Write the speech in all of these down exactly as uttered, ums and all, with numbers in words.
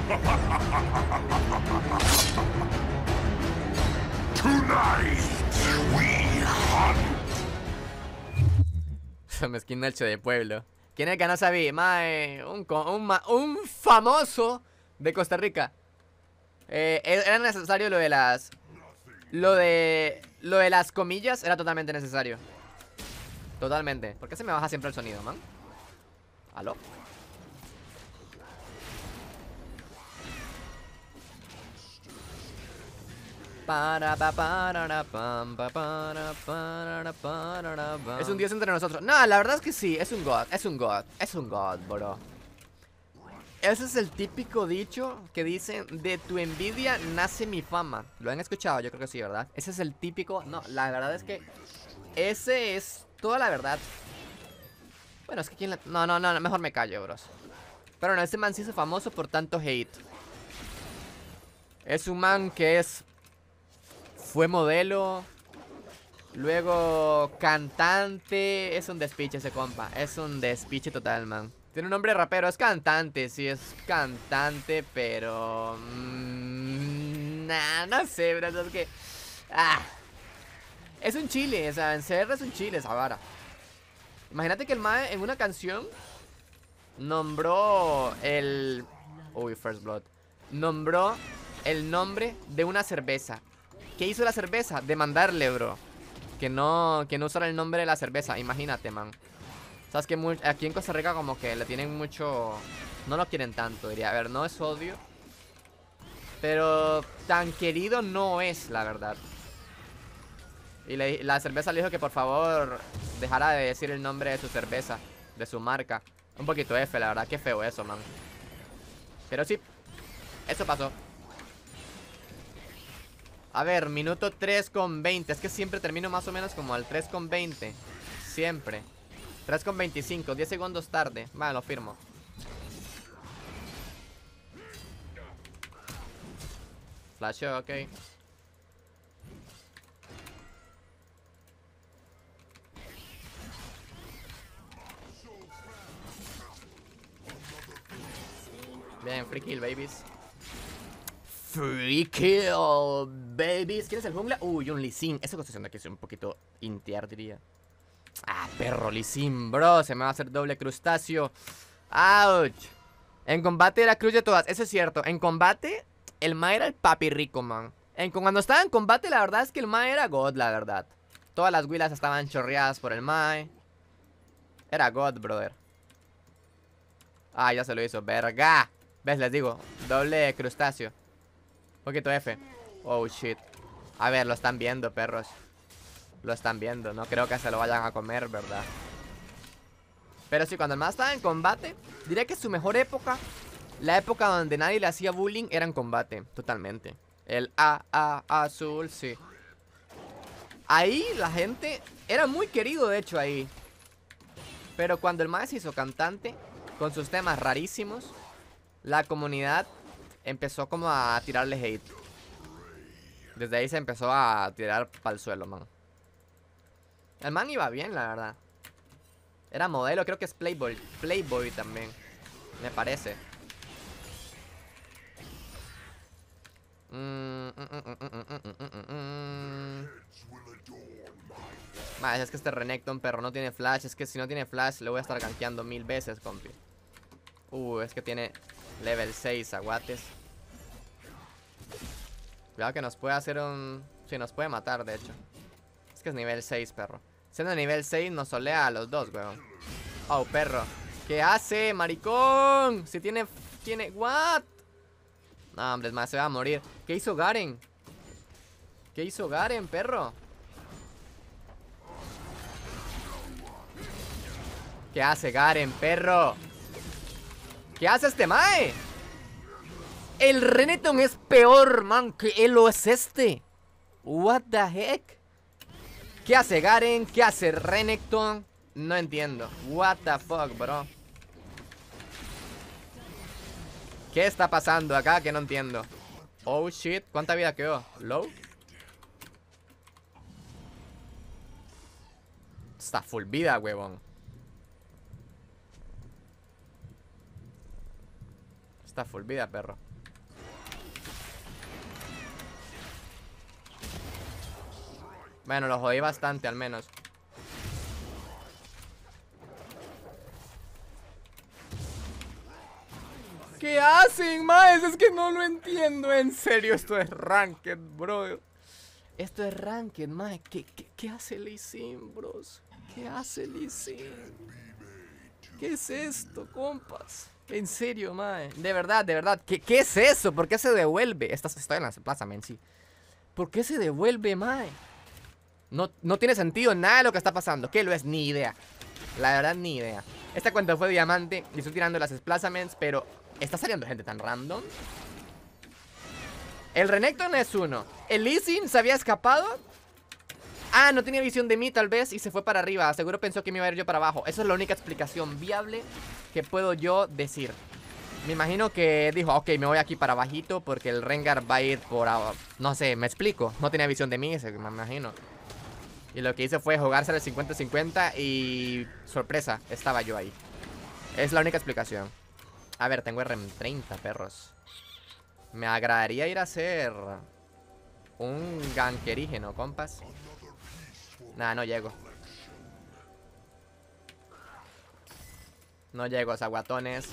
Mezquín Nacho de pueblo. ¿Quién es el que no sabía? Mae, un, un, un famoso de Costa Rica. Eh, era necesario lo de las... Lo de... Lo de las comillas era totalmente necesario. Totalmente. ¿Por qué se me baja siempre el sonido, man? ¿Aló? Es un dios entre nosotros. No, la verdad es que sí, es un god, es un god, es un god, bro. Ese es el típico dicho que dicen: de tu envidia nace mi fama. ¿Lo han escuchado? Yo creo que sí, ¿verdad? Ese es el típico... No, la verdad es que ese es toda la verdad. Bueno, es que quién la... No, no, no, mejor me callo, bros. Pero no, este man sí es famoso por tanto hate. Es un man que es... Fue modelo. Luego cantante. Es un despiche ese compa. Es un despiche total, man. Tiene un nombre rapero. Es cantante, sí, es cantante. Pero... Mmm, nah, no sé, bro. Es que... Ah, es un chile, o sea, en C R es un chile esa vara. Imagínate que el mae en una canción nombró el... Uy, First Blood. Nombró el nombre de una cerveza. ¿Qué hizo la cerveza? Demandarle, bro. Que no, que no usara el nombre de la cerveza. Imagínate, man. Sabes que aquí en Costa Rica como que le tienen mucho... No lo quieren tanto, diría. A ver, no es odio, pero tan querido no es, la verdad. Y le, la cerveza le dijo que por favor dejara de decir el nombre de su cerveza, de su marca. Un poquito F, la verdad, qué feo eso, man. Pero sí, eso pasó. A ver, minuto tres con veinte. Es que siempre termino más o menos como al tres con veinte. Siempre. tres con veinticinco, diez segundos tarde. Vale, lo firmo. Flash, ok. Bien, free kill, babies. Free kill, babies. ¿Quién es el jungla? Uy, un Lee Sin. Esa construcción de aquí es un poquito intiar, diría. Ah, perro, Lee Sin, bro. Se me va a hacer doble crustáceo. Ouch. En combate era cruz de todas. Eso es cierto. En combate, el Mae era el papi rico, man. En, cuando estaba en combate, la verdad es que el Mae era God, la verdad. Todas las huilas estaban chorreadas por el Mae. Era God, brother. Ah, ya se lo hizo. Verga. ¿Ves? Les digo. Doble crustáceo. Poquito F. Oh, shit. A ver, lo están viendo, perros. Lo están viendo. No creo que se lo vayan a comer, ¿verdad? Pero sí, cuando el man estaba en combate, diría que su mejor época, la época donde nadie le hacía bullying, era en combate. Totalmente. El A, A, azul, sí. Ahí la gente... Era muy querido, de hecho, ahí. Pero cuando el man se hizo cantante, con sus temas rarísimos, la comunidad empezó como a tirarle hate. Desde ahí se empezó a tirar para el suelo, man. El man iba bien, la verdad. Era modelo, creo que es Playboy. Playboy también, me parece. Mm, mm, mm, mm, mm, mm, mm, mm. Más, es que este Renekton, perro, no tiene flash. Es que si no tiene flash, le voy a estar gankeando mil veces, compi. Uh, es que tiene level seis, aguates. Cuidado que nos puede hacer un... Sí, nos puede matar, de hecho. Es que es nivel seis, perro. Siendo nivel seis, nos solea a los dos, weón. Oh, perro. ¿Qué hace, maricón? Si tiene... Tiene... ¿What? No, hombre, es más, se va a morir. ¿Qué hizo Garen? ¿Qué hizo Garen, perro? ¿Qué hace Garen, perro? ¿Qué hace este mae? El Renekton es peor, man, que Elo es este. What the heck? ¿Qué hace Garen? ¿Qué hace Renekton? No entiendo. What the fuck, bro. ¿Qué está pasando acá? Que no entiendo. Oh, shit. ¿Cuánta vida quedó? ¿Low? Está full vida, huevón. Está full vida, perro. Bueno, lo jodí bastante al menos. ¿Qué hacen, maes? Es que no lo entiendo. En serio, esto es Ranked, bro. Esto es Ranked, maes. ¿Qué, qué, qué hace Lee Sin, bros? ¿Qué hace Lee Sin? ¿Qué es esto, compas? En serio, mae. De verdad, de verdad. ¿Qué, qué es eso? ¿Por qué se devuelve? Estás, estoy en la plaza, men, sí. ¿Por qué se devuelve, mae? No, no tiene sentido nada de lo que está pasando. ¿Qué lo es? Ni idea. La verdad, ni idea. Esta cuenta fue diamante y estoy tirando las desplazaments, pero ¿está saliendo gente tan random? El Renekton es uno. El Lee Sin se había escapado. Ah, no tenía visión de mí tal vez y se fue para arriba. Seguro pensó que me iba a ir yo para abajo. Esa es la única explicación viable que puedo yo decir. Me imagino que dijo, ok, me voy aquí para abajito porque el Rengar va a ir por abajo. No sé, me explico. No tenía visión de mí, me imagino. Y lo que hice fue jugarse el cincuenta cincuenta y... sorpresa, estaba yo ahí. Es la única explicación. A ver, tengo R M treinta, perros. Me agradaría ir a hacer un gankerígeno, compas. Nah, no llego. No llego, aguatones.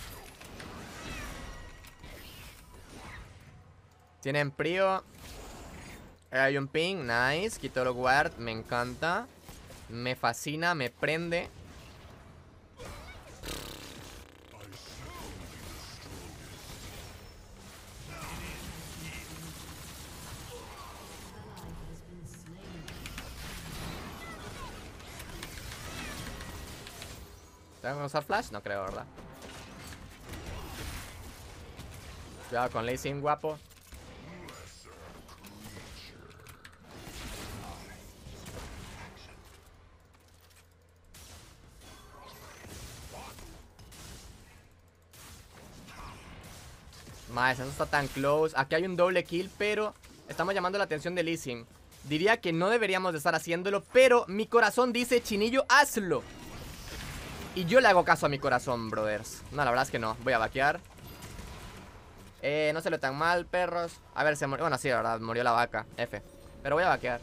Tienen Prio. Hay un ping, nice. Quito el guard, me encanta. Me fascina, me prende. ¿Tengo que usar flash? No creo, ¿verdad? Cuidado con Lee Sin, guapo. Más, eso está tan close. Aquí hay un doble kill, pero estamos llamando la atención de Lee Sin. Diría que no deberíamos de estar haciéndolo, pero mi corazón dice, Chinillo, hazlo. Y yo le hago caso a mi corazón, brothers. No, la verdad es que no. Voy a vaquear. Eh, no se lo tan mal, perros. A ver, se murió. Bueno, sí, la verdad, murió la vaca. F. Pero voy a vaquear.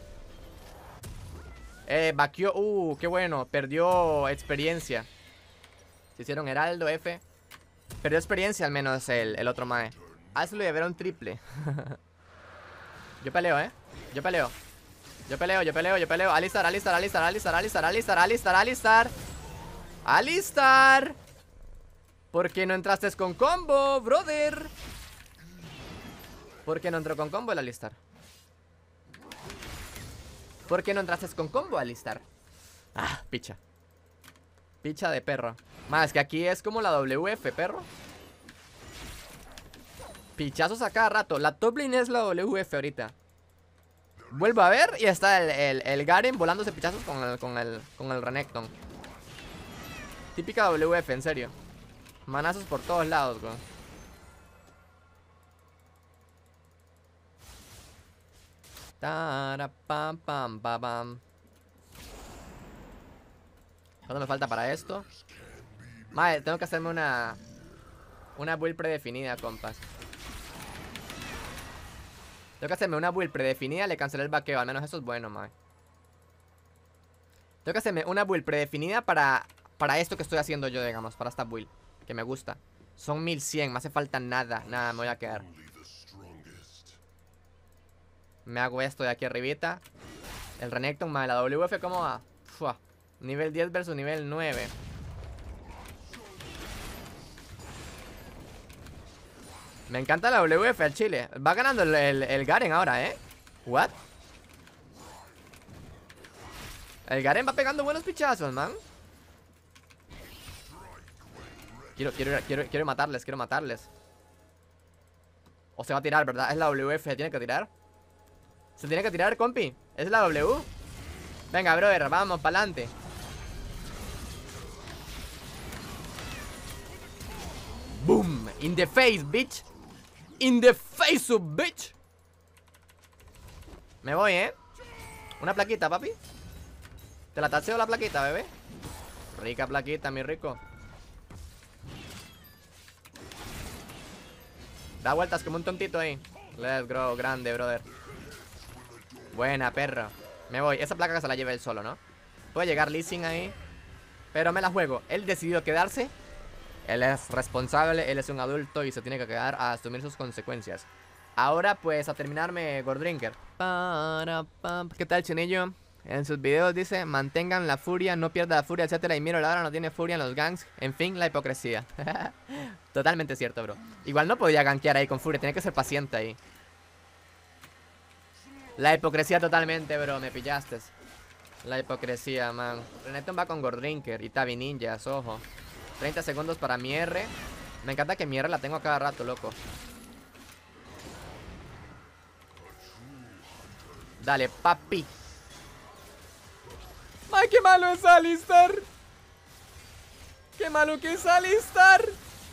Eh, vaqueó. Uh, qué bueno. Perdió experiencia. Se hicieron heraldo, F. Perdió experiencia al menos el, el otro mae. Hazlo y ver un triple. Yo peleo, eh. Yo peleo. Yo peleo, yo peleo, yo peleo. Alistar, alistar, alistar, alistar, alistar, alistar, alistar, alistar. Alistar. ¿Por qué no entraste con combo, brother? ¿Por qué no entró con combo el Alistar? ¿Por qué no entraste con combo, Alistar? Ah, picha. Picha de perro. Más que aquí es como la W F, perro. Pichazos a cada rato. La top lane es la W F ahorita. Vuelvo a ver y está el, el, el Garen volándose pichazos con el, con el, con el Renekton. Típica W F, en serio. Manazos por todos lados, güey. Tara, pam, pam, pam, pam. ¿Cuánto me falta para esto? Madre, tengo que hacerme una Una build predefinida, compas. Tengo que hacerme una build predefinida. Le cancelé el vaqueo, al menos eso es bueno, madre. Tengo que hacerme una build predefinida para Para esto que estoy haciendo yo, digamos. Para esta build, que me gusta. Son mil cien, me hace falta nada. Nada, me voy a quedar. Me hago esto de aquí arribita. El Renekton, madre, la W F, ¿cómo va? Fua. Nivel diez versus nivel nueve. Me encanta la W F al chile. Va ganando el, el, el Garen ahora, ¿eh? ¿What? El Garen va pegando buenos pichazos, man. Quiero, quiero, quiero, quiero matarles, quiero matarles. O se va a tirar, ¿verdad? Es la W F, se tiene que tirar. Se tiene que tirar, compi. Es la W. Venga, brother, vamos, pa'lante. Boom, in the face, bitch. In the face, of bitch. Me voy, ¿eh? Una plaquita, papi. Te la taseo la plaquita, bebé. Rica plaquita, mi rico. Da vueltas como un tontito ahí. Let's go, grande, brother. Buena, perro. Me voy. Esa placa que se la lleve él solo, ¿no? Puede llegar Lee Sin ahí. Pero me la juego. Él decidió quedarse. Él es responsable, él es un adulto y se tiene que quedar a asumir sus consecuencias. Ahora, pues, a terminarme Gordrinker. ¿Qué tal, Chenillo? En sus videos dice, mantengan la furia, no pierda la furia, etcétera. Y miro, Laura no tiene furia en los ganks. En fin, la hipocresía. Totalmente cierto, bro. Igual no podía gankear ahí con furia, tenía que ser paciente ahí. La hipocresía totalmente, bro, me pillaste. La hipocresía, man. Renekton va con Gordrinker y Tabi Ninjas, ojo. treinta segundos para mi R. Me encanta que mi R la tengo a cada rato, loco. Dale, papi. ¡Ay, qué malo es Alistar! ¡Qué malo que es Alistar!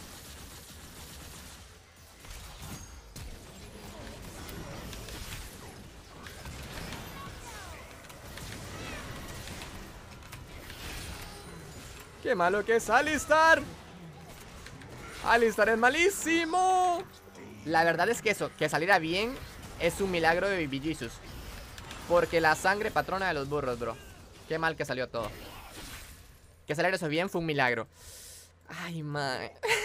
¡Qué malo que es Alistar! ¡Alistar es malísimo! La verdad es que eso, que saliera bien, es un milagro de Baby Jesus. Porque la sangre patrona de los burros, bro. Qué mal que salió todo. Que saliera eso bien fue un milagro. Ay, man.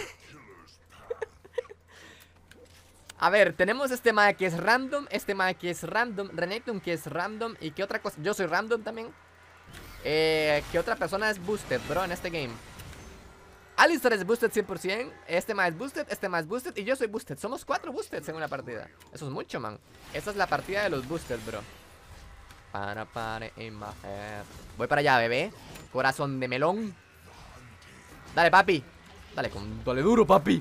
A ver, tenemos este mae que es random. Este mae que es random. Renekton que es random. ¿Y qué otra cosa? Yo soy random también. Eh, ¿Qué otra persona es boosted, bro, en este game? Alistar es boosted cien por cien. Este mae es boosted, este mae es boosted. Y yo soy boosted. Somos cuatro boosted en una partida. Eso es mucho, man. Esta es la partida de los boosted, bro. Para, para, in my head. Voy para allá, bebé. Corazón de melón. Dale, papi. Dale, con, dale duro, papi.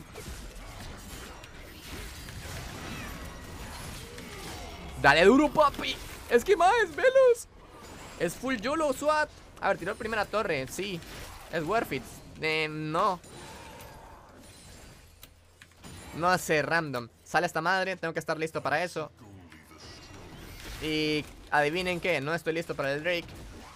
Dale duro, papi. Es que más, velos. Es full YOLO, SWAT. A ver, tiró primera torre, sí. Es worth it. Eh, no. No sé, random. Sale esta madre, tengo que estar listo para eso. Y adivinen qué, no estoy listo para el Drake.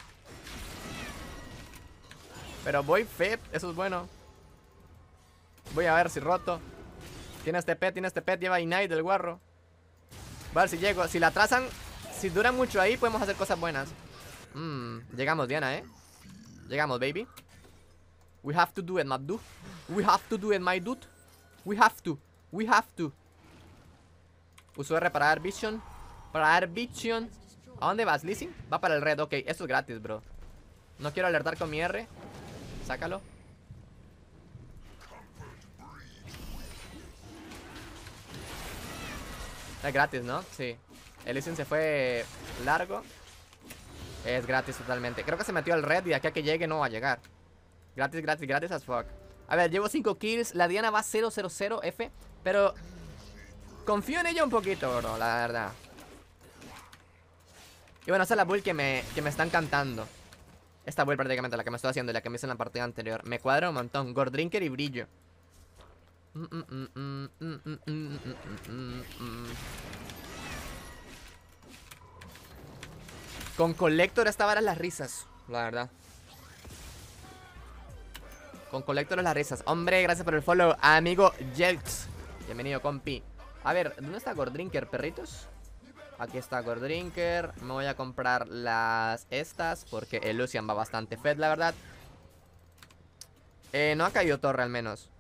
Pero voy Fed, eso es bueno. Voy a ver si roto. Tiene este pet, tiene este pet, lleva Ignite del guarro. Voy a ver si llego, si la atrasan. Si duran mucho ahí podemos hacer cosas buenas. mm, Llegamos, Diana, eh. Llegamos, baby. We have to do it, my dude. We have to do it, my dude. We have to, we have to. Uso R para dar vision. Para dar vision. ¿A dónde vas, Lizzie? Va para el red, ok, esto es gratis, bro. No quiero alertar con mi R. Sácalo. Es gratis, ¿no? Sí. El Lizzie se fue largo. Es gratis totalmente. Creo que se metió al red y de aquí a que llegue no va a llegar. Gratis, gratis, gratis as fuck. A ver, llevo cinco kills. La Diana va cero cero cero F. Pero confío en ella un poquito, bro, la verdad. Y bueno, esa es la build que me, que me están cantando. Esta build prácticamente, la que me estoy haciendo y la que me hice en la partida anterior. Me cuadra un montón. Gordrinker y brillo. Mm, mm, mm, mm, mm, mm, mm, mm, mm. Con Collector esta vara es las risas, la verdad. Con Collector es las risas. Hombre, gracias por el follow, amigo Jelks. Bienvenido, compi. A ver, ¿dónde está Gordrinker, perritos? Aquí está Gordrinker. Me voy a comprar las estas porque el Lucian va bastante fed, la verdad. Eh, no ha caído torre al menos.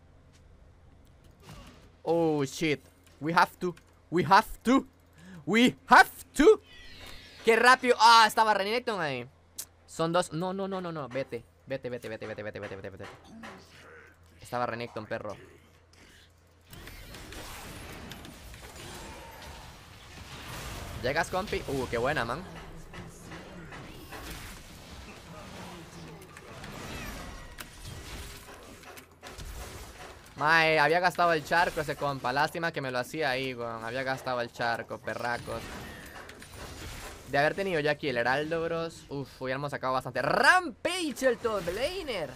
Oh, shit. We have to. We have to. We have to. ¡Qué rápido! ¡Ah! Estaba Renekton ahí. Son dos. No, no, no, no, no. Vete. Vete, vete, vete, vete, vete, vete, vete, vete. Estaba Renekton, perro. ¿Llegas, compi? Uh, qué buena, man. Mae, había gastado el charco ese compa. Lástima que me lo hacía ahí, weón. Había gastado el charco, perracos. De haber tenido ya aquí el Heraldo, bros. Uf, hubiéramos sacado bastante. Rampage, el top laner.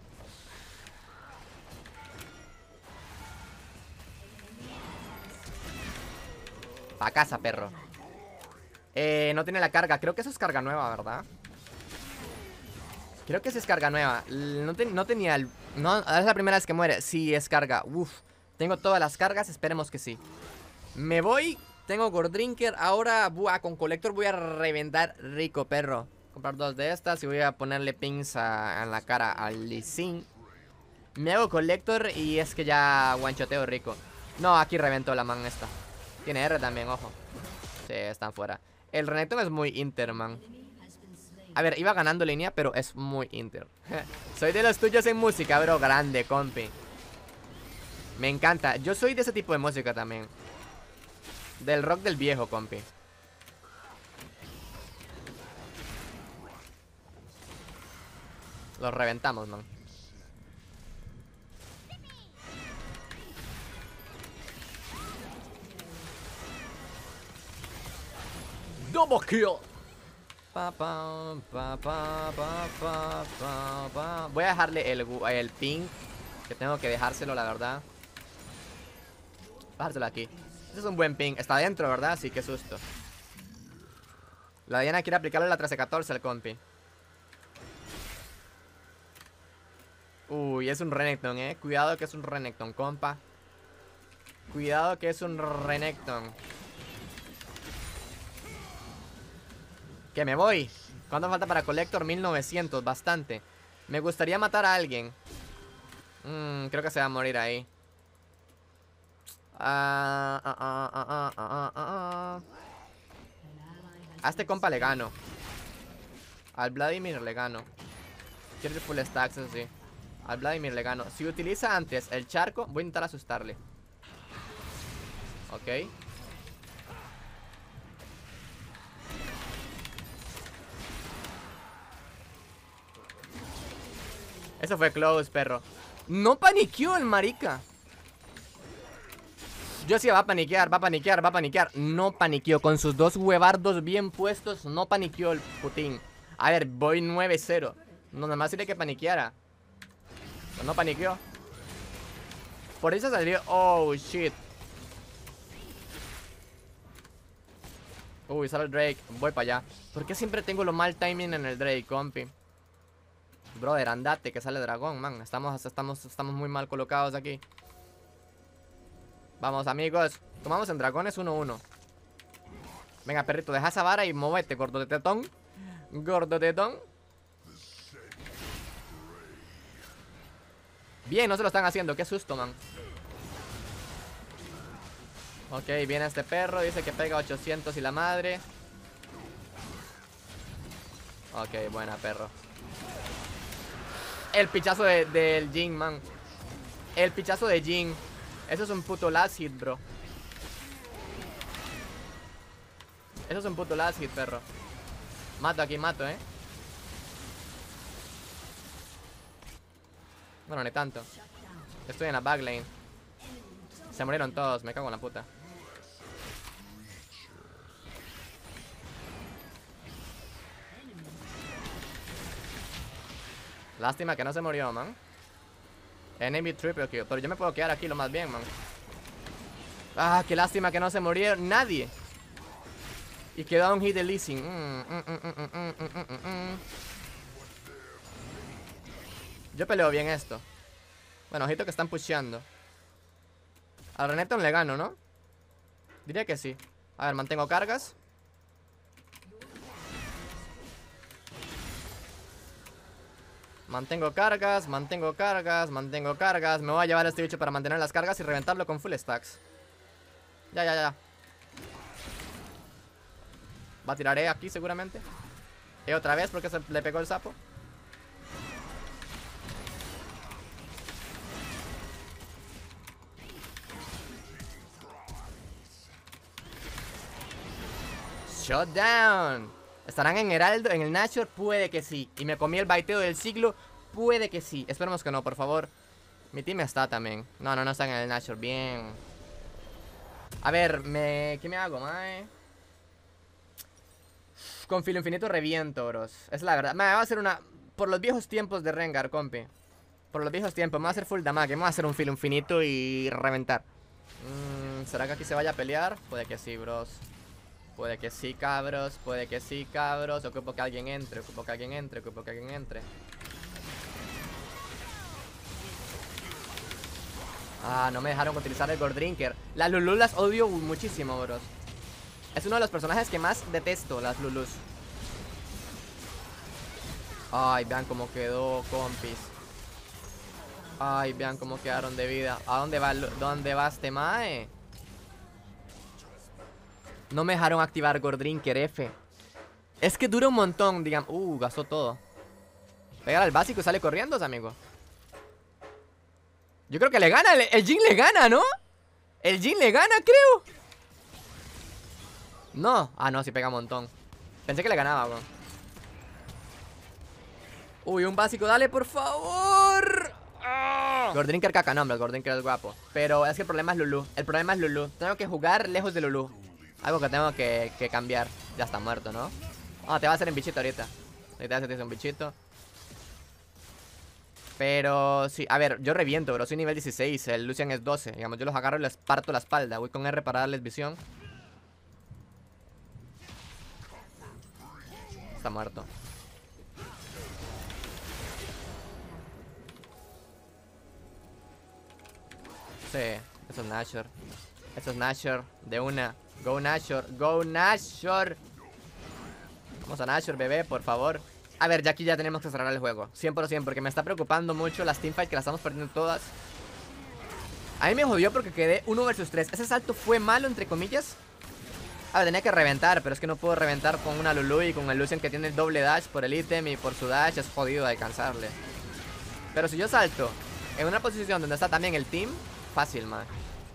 Pa' casa, perro. Eh, no tiene la carga. Creo que eso es carga nueva, ¿verdad? Creo que eso es carga nueva. No, te, no tenía el... No, es la primera vez que muere. Sí, es carga. Uf. Tengo todas las cargas. Esperemos que sí. Me voy Tengo Gordrinker. Ahora, buah, con Colector voy a reventar rico, perro. Comprar dos de estas y voy a ponerle pings a, en la cara al Lee Sin. Me hago Colector y es que ya guanchoteo rico. No, aquí reventó la man esta. Tiene R también, ojo. Sí, están fuera. El Renekton es muy Inter, man. A ver, iba ganando línea, pero es muy Inter. Soy de los tuyos en música, bro. Grande, compi. Me encanta. Yo soy de ese tipo de música también. Del rock del viejo, compi. Los reventamos, man. Double kill. Pa, pa, pa, pa, pa, pa, pa, pa. Voy a dejarle el, el ping, que tengo que dejárselo, la verdad. Dejárselo aquí. Este es un buen ping. Está adentro, ¿verdad? Sí, qué susto. La Diana quiere aplicarle la trece catorce al compi. Uy, es un Renekton, eh. Cuidado que es un Renekton, compa. Cuidado que es un Renekton. Que me voy. ¿Cuánto falta para Colector? mil novecientos, bastante. Me gustaría matar a alguien. mm, Creo que se va a morir ahí. Ah, ah, ah, ah, ah, ah, ah, ah. A este compa le gano. Al Vladimir le gano. Quiero ir full stacks, eso sí. Al Vladimir le gano. Si utiliza antes el charco, voy a intentar asustarle. Ok. Eso fue close, perro. No paniqueó el marica. Yo decía, va a paniquear, va a paniquear, va a paniquear. No paniqueó, con sus dos huevardos bien puestos. No paniqueó el putín. A ver, voy nueve cero. No, nada más tiene que paniqueara. Pero no paniqueó. Por eso salió. Oh, shit. Uy, sale el Drake. Voy para allá. ¿Por qué siempre tengo lo mal timing en el Drake, compi? Brother, andate, que sale dragón, man. Estamos, estamos, estamos muy mal colocados aquí. Vamos, amigos. Tomamos en dragones uno uno. Venga, perrito, deja esa vara y móvete, gordo de tetón. Gordo de tetón. Bien, no se lo están haciendo. Qué susto, man. Ok, viene este perro. Dice que pega ochocientos y la madre. Ok, buena, perro. El pichazo de, del Jhin, man. El pichazo de Jhin. Eso es un puto last hit, bro. Eso es un puto last hit, perro. Mato aquí, mato, eh. Bueno, ni tanto. Estoy en la backlane. Se murieron todos, me cago en la puta. Lástima que no se murió, man. Enemy triple kill. Pero yo me puedo quedar aquí lo más bien, man. Ah, qué lástima que no se murió nadie. Y quedó un hit de Lee Sin. mm, mm, mm, mm, mm, mm, mm, mm. Yo peleo bien esto. Bueno, ojito que están pusheando. Al Renekton le gano, ¿no? Diría que sí. A ver, mantengo cargas. Mantengo cargas, mantengo cargas, mantengo cargas. Me voy a llevar a este bicho para mantener las cargas y reventarlo con full stacks. Ya, ya, ya. Va a tirar E aquí seguramente. E otra vez porque se le pegó el sapo. Shutdown. ¿Estarán en Heraldo, en el Nashor? Puede que sí. Y me comí el baiteo del siglo. Puede que sí. Esperemos que no, por favor. Mi team está también. No, no, no están en el Nashor. Bien. A ver, me... ¿qué me hago, mae? Con filo infinito reviento, bros. Es la verdad. Me va a hacer una... Por los viejos tiempos de Rengar, compi. Por los viejos tiempos. Me va a hacer full damage. Me va a hacer un filo infinito y reventar. Mm, ¿será que aquí se vaya a pelear? Puede que sí, bros. Puede que sí, cabros. Puede que sí, cabros. Ocupo que alguien entre. Ocupo que alguien entre. Ocupo que alguien entre. Ah, no me dejaron utilizar el Gordrinker. Las Lulu las odio muchísimo, bros. Es uno de los personajes que más detesto, las Lulus. Ay, vean cómo quedó, compis. Ay, vean cómo quedaron de vida. ¿A dónde va, dónde va este mae? No me dejaron activar Gordrinker F. Es que dura un montón, digan. Uh, gastó todo. Pega al básico y sale corriendo, amigo. Yo creo que le gana, el, el Jhin le gana, ¿no? El Jhin le gana, creo. No, ah no, sí pega un montón. Pensé que le ganaba, bro. Uy, un básico, dale, por favor. Oh. Gordrinker caca, no, hombre, Gordrinker es guapo. Pero es que el problema es Lulu. El problema es Lulu. Tengo que jugar lejos de Lulu. Algo que tengo que, que cambiar. Ya está muerto, ¿no? Ah, te va a hacer un bichito ahorita. Ahorita se te hace un bichito. Pero sí, a ver, yo reviento, bro. Soy nivel dieciséis, el Lucian es doce. Digamos, yo los agarro y les parto la espalda. Voy con R para darles visión. Está muerto. Sí, eso es Nashor. Eso es Nashor, de una. Go Nashor, go Nashor. Vamos a Nashor, bebé, por favor. A ver, ya aquí ya tenemos que cerrar el juego cien por ciento, porque me está preocupando mucho las teamfights, que las estamos perdiendo todas. A mí me jodió porque quedé uno versus tres. Ese salto fue malo, entre comillas. A ver, tenía que reventar, pero es que no puedo reventar con una Lulu y con el Lucian que tiene el doble dash por el ítem y por su dash. Es jodido de alcanzarle. Pero si yo salto en una posición donde está también el team, fácil, man.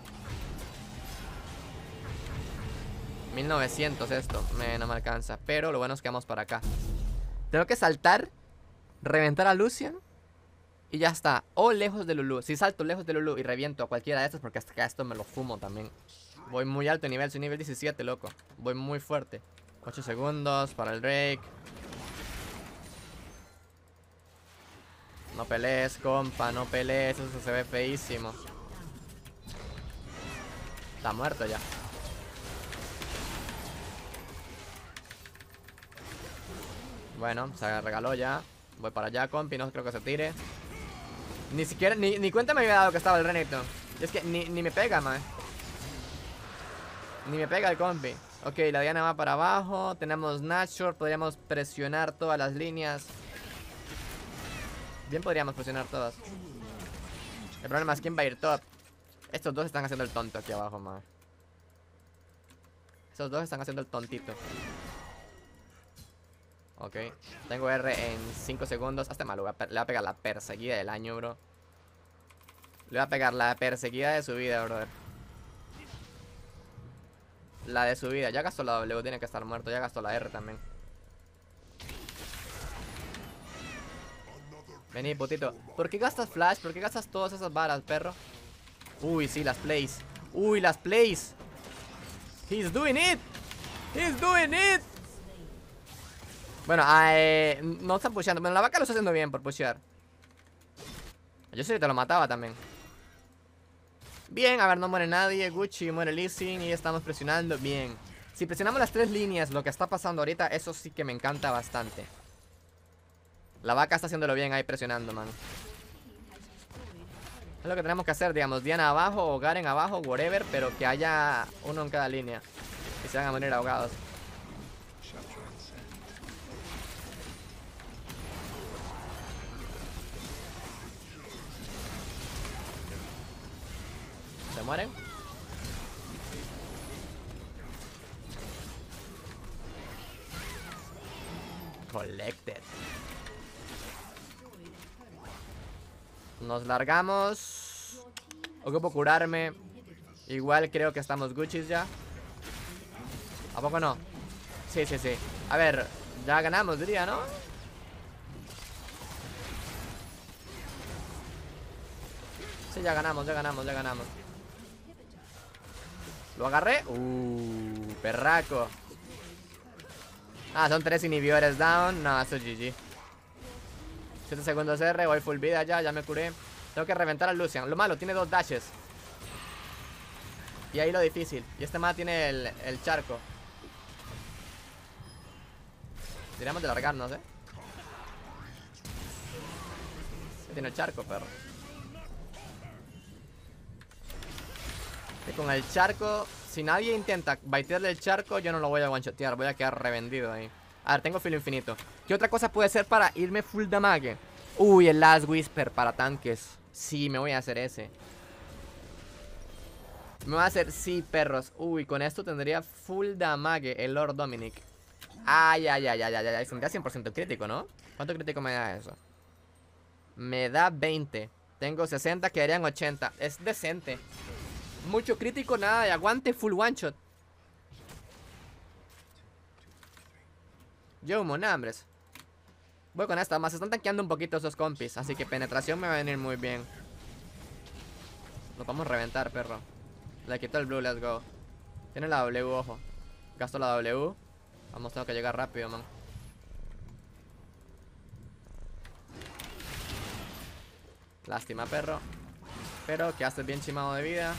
mil novecientos esto, me, no me alcanza. Pero lo bueno es que vamos para acá. Tengo que saltar, reventar a Lucian y ya está. O lejos de Lulu. Si salto lejos de Lulu y reviento a cualquiera de estos, porque hasta acá esto me lo fumo también. Voy muy alto de nivel, soy nivel diecisiete, loco. Voy muy fuerte. ocho segundos para el Drake. No pelees, compa, no pelees. Eso se ve feísimo. Está muerto ya. Bueno, se regaló ya. Voy para allá, compi, no creo que se tire. Ni siquiera, ni, ni cuenta me había dado que estaba el Renekton. Y es que ni, ni me pega, man. Ni me pega el compi. Ok, la Diana va para abajo. Tenemos Nashor, podríamos presionar todas las líneas. Bien podríamos presionar todas. El problema es quién va a ir top. Estos dos están haciendo el tonto aquí abajo, man. Estos dos están haciendo el tontito. Ok, tengo R en cinco segundos. Hasta malo, le voy a pegar la perseguida del año, bro. Le voy a pegar la perseguida de su vida, brother. La de su vida, ya gastó la W, tiene que estar muerto. Ya gastó la R también. Vení, putito. ¿Por qué gastas flash? ¿Por qué gastas todas esas balas, perro? Uy, sí, las plays. Uy, las plays. He's doing it. He's doing it. Bueno, eh, no están pusheando. Bueno, la vaca lo está haciendo bien por pushear. Yo sé que te lo mataba también. Bien, a ver, no muere nadie. Gucci, muere Lee Sin y estamos presionando. Bien. Si presionamos las tres líneas, lo que está pasando ahorita, eso sí que me encanta bastante. La vaca está haciéndolo bien ahí presionando, man. Es lo que tenemos que hacer, digamos. Diana abajo o Garen abajo, whatever. Pero que haya uno en cada línea. Y se van a morir ahogados. ¿Se mueren? Collected. Nos largamos. Ocupo curarme. Igual creo que estamos Gucci's ya. ¿A poco no? Sí, sí, sí. A ver, ya ganamos, diría, ¿no? Sí, ya ganamos, ya ganamos, ya ganamos. ¿Lo agarré? Uh, perraco. Ah, son tres inhibidores down. No, eso es G G. siete segundos R, voy full vida ya, ya me curé. Tengo que reventar al Lucian. Lo malo, tiene dos dashes. Y ahí lo difícil. Y este más tiene el, el charco. Deberíamos de largarnos, eh. Tiene el charco, perro. Y con el charco Si nadie intenta baitearle el charco, yo no lo voy a one-shotear. Voy a quedar revendido ahí. A ver, tengo filo infinito. ¿Qué otra cosa puede ser para irme full damage? Uy, el Last Whisper para tanques. Sí, me voy a hacer ese. Me voy a hacer, sí, perros. Uy, con esto tendría full damage el Lord Dominic. Ay, ay, ay, ay, ay, ay. Tendría cien por ciento crítico, ¿no? ¿Cuánto crítico me da eso? Me da veinte. Tengo sesenta, quedarían ochenta. Es decente. Mucho crítico, nada de aguante, full one shot. Yo, monambres. Voy con esta, más están tanqueando un poquito esos compis. Así que penetración me va a venir muy bien. Nos vamos a reventar, perro. Le quito el blue, let's go. Tiene la W, ojo. Gasto la W. Vamos, tengo que llegar rápido, man. Lástima, perro. Pero quedaste bien chimado de vida.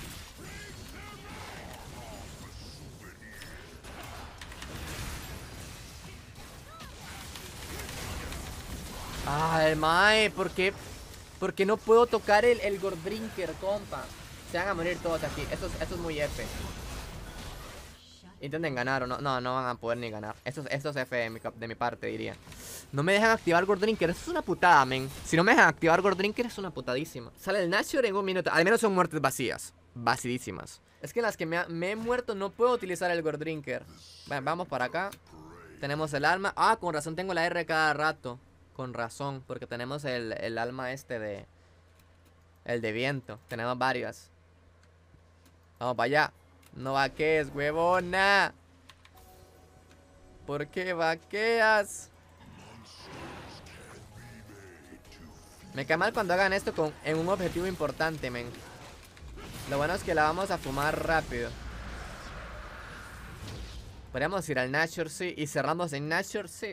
Ay, mae, ¿por qué? ¿Por qué no puedo tocar el, el Gordrinker, compa? Se van a morir todos aquí. Esto es, esto es muy F. Intenten ganar o no. No, no van a poder ni ganar. Esto, esto es F de mi, de mi parte, diría. No me dejan activar Gordrinker. Eso es una putada, men. Si no me dejan activar Gordrinker, es una putadísima. Sale el Nashor en un minuto. Al menos son muertes vacías. Vacidísimas. Es que en las que me, ha, me he muerto no puedo utilizar el Gordrinker. Bueno, vamos para acá. Tenemos el alma. Ah, con razón tengo la R cada rato. Con razón. Porque tenemos el, el alma este de... El de viento. Tenemos varias. Vamos para allá. No vaquees, huevona. ¿Por qué vaqueas? Me cae mal cuando hagan esto con, en un objetivo importante, men. Lo bueno es que la vamos a fumar rápido. Podríamos ir al Nashor, sí. Y cerramos en Nashor, sí.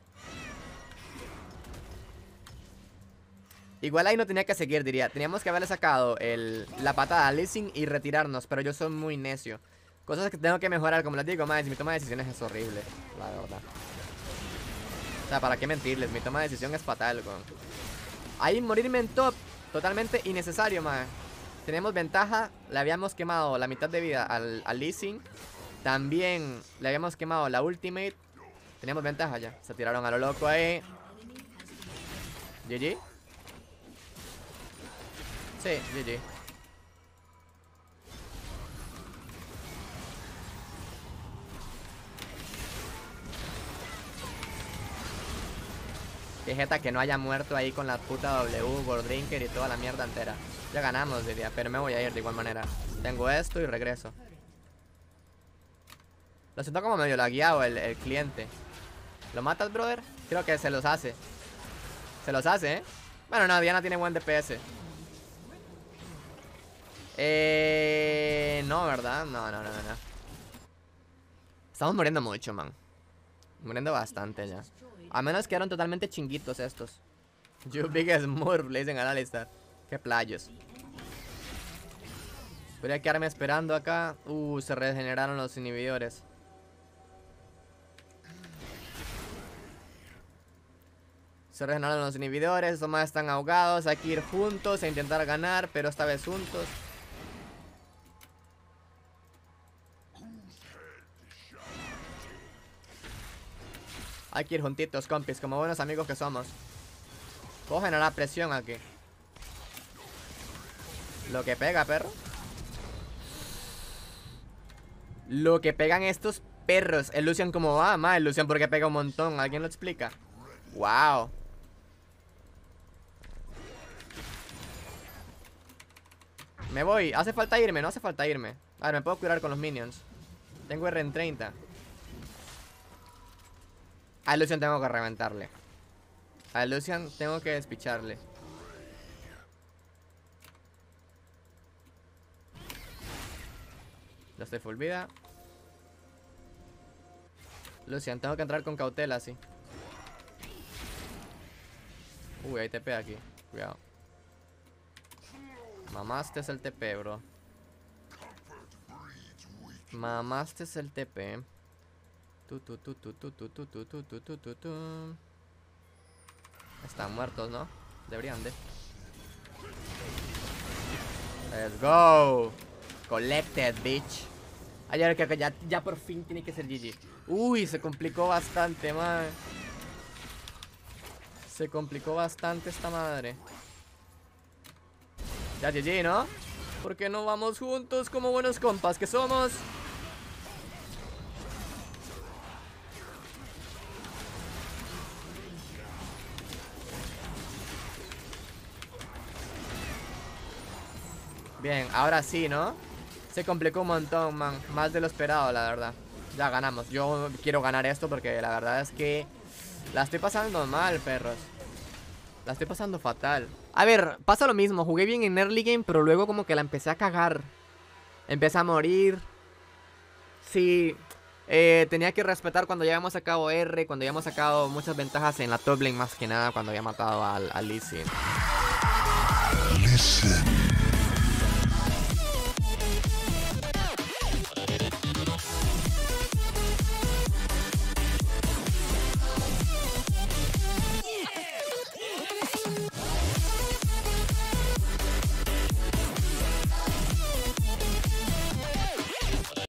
Igual ahí no tenía que seguir, diría. Teníamos que haberle sacado el, la patada al Lee Sin y retirarnos. Pero yo soy muy necio. Cosas que tengo que mejorar, como les digo, más mi toma de decisiones es horrible, la verdad. O sea, ¿para qué mentirles? Mi toma de decisión es fatal, con... Ahí morirme en top, totalmente innecesario, man. Tenemos ventaja. Le habíamos quemado la mitad de vida al, al Lee Sin. También le habíamos quemado la ultimate. Teníamos ventaja ya. Se tiraron a lo loco ahí. G G. Sí, G G. Qué jeta que no haya muerto ahí con la puta W, Gordrinker y toda la mierda entera. Ya ganamos, diría, pero me voy a ir de igual manera. Tengo esto y regreso. Lo siento como medio lagueado el, el cliente. ¿Lo matas, brother? Creo que se los hace. Se los hace, ¿eh? Bueno, no, Diana tiene buen D P S. Eh... No, ¿verdad? No, no, no, no. Estamos muriendo mucho, man. Muriendo bastante ya. A menos que eran totalmente chinguitos estos. You big smurf, le dicen a Alistar. Qué playos. Voy a quedarme esperando acá. Uh, se regeneraron los inhibidores. Se regeneraron los inhibidores. Estos más están ahogados. Hay que ir juntos a intentar ganar, pero esta vez juntos. Hay que ir juntitos, compis, como buenos amigos que somos. Puedo generar presión aquí. Lo que pega, perro. Lo que pegan estos perros. El Lucian como va, ma. El Lucian porque pega un montón. ¿Alguien lo explica? Wow. Me voy. Hace falta irme, no hace falta irme. A ver, me puedo curar con los minions. Tengo R en treinta. A Lucian tengo que reventarle. A Lucian tengo que despicharle. No estoy full vida. Lucian, tengo que entrar con cautela, sí. Uy, hay T P aquí. Cuidado. Mamaste es el T P, bro. Mamaste es el T P. Tu, tu, tu, tu, tu, tu, tu, tu, tu, tu, tu, tu, tu. Están muertos, ¿no? Deberían de. Let's go. Collected, bitch. Ayer que ya, ya por fin tiene que ser G G. Uy, se complicó bastante, madre. Se complicó bastante esta madre. Ya G G, ¿no? ¿Por qué no vamos juntos como buenos compas que somos? Bien, ahora sí, ¿no? Se complicó un montón, man. Más de lo esperado, la verdad. Ya ganamos. Yo quiero ganar esto porque la verdad es que la estoy pasando mal, perros. La estoy pasando fatal. A ver, pasa lo mismo. Jugué bien en early game, pero luego como que la empecé a cagar. Empecé a morir. Sí. Eh, tenía que respetar cuando ya habíamos sacado R, cuando ya habíamos sacado muchas ventajas en la top lane, más que nada cuando había matado al, al Lee Sin. Listen.